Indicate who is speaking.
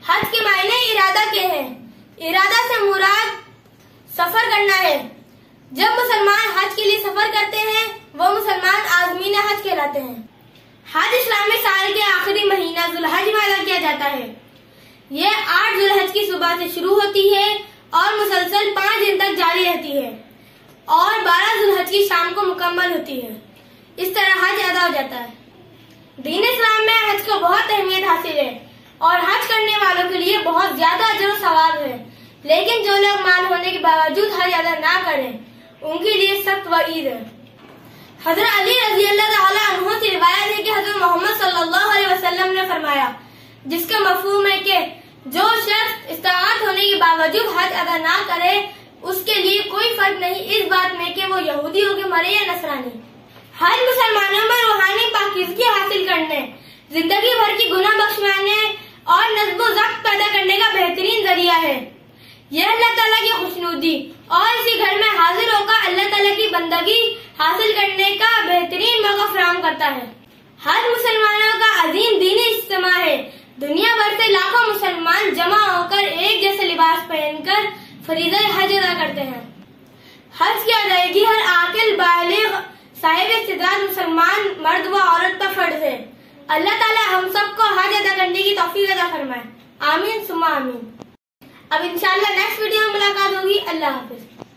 Speaker 1: हज के मायने इरादा के हैं। इरादा से मुराद सफर करना है। जब मुसलमान हज के लिए सफर करते हैं वो मुसलमान आज़मीन हज कहलाते हैं। हज इस्लामी साल के आखिरी महीना जुल्हज में अदा किया जाता है। यह 8 जुल्हज की सुबह से शुरू होती है और मुसलसल 5 दिन तक जारी रहती है और 12 जुल्हज की शाम को मुकम्मल होती है। इस तरह हज अदा हो जाता है। दीन इस्लाम में हज को बहुत अहमियत हासिल है और हज करने वालों के लिए बहुत ज्यादा अजर सवाब है। लेकिन जो लोग माल होने के बावजूद हज अदा ना करें उनके लिए सख्त वईद है। हजरत अली रज़ी अल्लाह तआला अन्हु से रिवायत है कि हजरत मोहम्मद सल्लल्लाहु अलैहि वसल्लम ने फरमाया, जिसका मफहूम है कि जो शख्स इस्ताअत होने के बावजूद हज अदा ना करे उसके लिए कोई फर्क नहीं इस बात में कि वो यहूदी होके मरे या नसरानी। हज मुसलमानों में रूहानी पाकीज़गी हासिल करने, जिंदगी भर की गुनाह बख्शवाने और नज़्म व ज़ब्त पैदा करने का बेहतरीन जरिया है। यह अल्लाह ताला की खुशनुदी और इसी घर में हाजिर होकर अल्लाह ताला की बंदगी हासिल करने का बेहतरीन मौका फराहम करता है। हज मुसलमानों का अजीम दीनी इज्तिमा है। दुनिया भर से लाखों मुसलमान जमा होकर एक जैसे लिबास पहनकर फरीज़ा हज अदा करते हैं। हज की अदायगी हर आकिल बालिग साहिब इस्तिदाद मुसलमान मर्द व औरत पर फर्ज है। अल्लाह ताला हम सबको हज अदा करने की तौफीक अता फरमाए। आमीन सुम्मा आमीन। अब इंशाअल्लाह नेक्स्ट वीडियो में मुलाकात होगी। अल्लाह हाफिज।